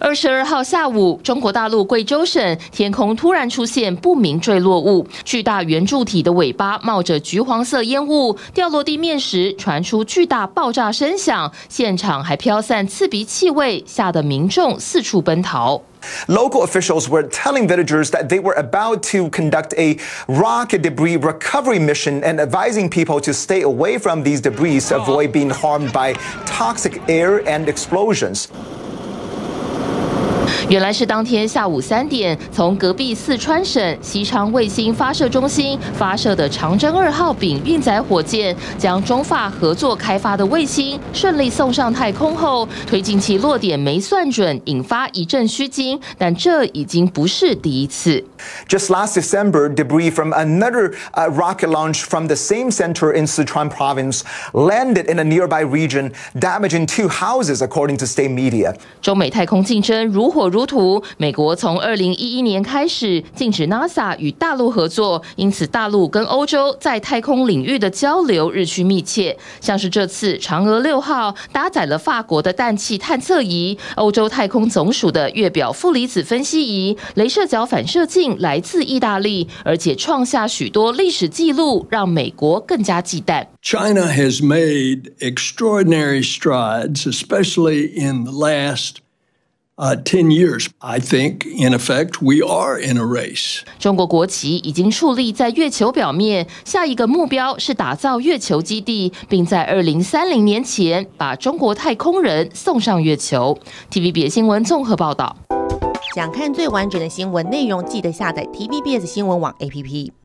22号下午，中国大陆贵州省天空突然出现不明坠落物，巨大圆柱体的尾巴冒着橘黄色烟雾，掉落地面时传出巨大爆炸声响，现场还飘散刺鼻气味，吓得民众四处奔逃。 Local officials were telling villagers that they were about to conduct a rock debris recovery mission and advising people to stay away from these debris to avoid being harmed by toxic air and explosions. 原来是当天下午3点，从隔壁四川省西昌卫星发射中心发射的长征2号丙运载火箭，将中法合作开发的卫星顺利送上太空后，推进器落点没算准，引发一阵虚惊。但这已经不是第一次。 Just last December, debris from another rocket launch from the same center in Sichuan province landed in a nearby region, damaging 2 houses, according to state media. 中美太空竞争如火如荼，美国从2011年开始禁止 NASA 与大陆合作，因此大陆跟欧洲在太空领域的交流日趋密切。像是这次嫦娥6号搭载了法国的氮气探测仪、欧洲太空总署的月表负离子分析仪、雷射角反射镜来自意大利，而且创下许多历史纪录，让美国更加忌惮。 China has made extraordinary strides, especially in the last 10 years. I think, in effect, we are in a race. 中国国旗已经矗立在月球表面，下一个目标是打造月球基地，并在2030年前把中国太空人送上月球。TVBS 新闻综合报道。 想看最完整的新闻内容，记得下载 TVBS 新闻网 APP。